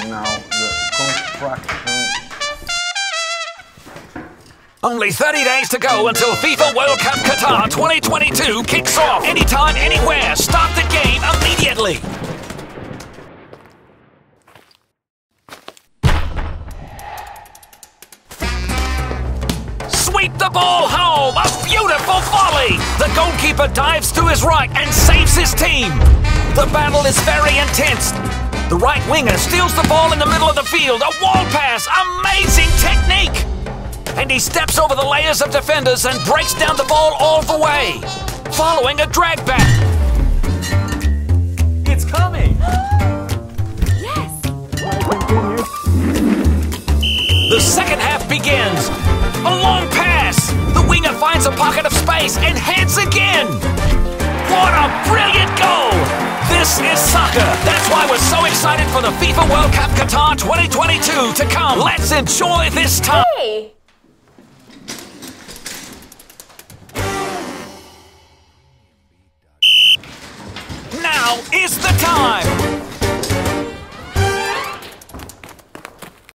now the construction. Only 30 days to go until FIFA World Cup Qatar 2022 kicks off. Anytime, anywhere. Start the game immediately. Sweep the ball home. A beautiful volley. The goalkeeper dives to his right and saves his team. The battle is very intense. The right winger steals the ball in the middle of the field. A wall pass. Amazing technique. And he steps over the layers of defenders and breaks down the ball all the way, following a drag back. It's coming! Yes! The second half begins. A long pass. The winger finds a pocket of space and heads again. What a brilliant goal! This is soccer. That's why we're so excited for the FIFA World Cup Qatar 2022 to come. Let's enjoy this time. Hey! Now is the time!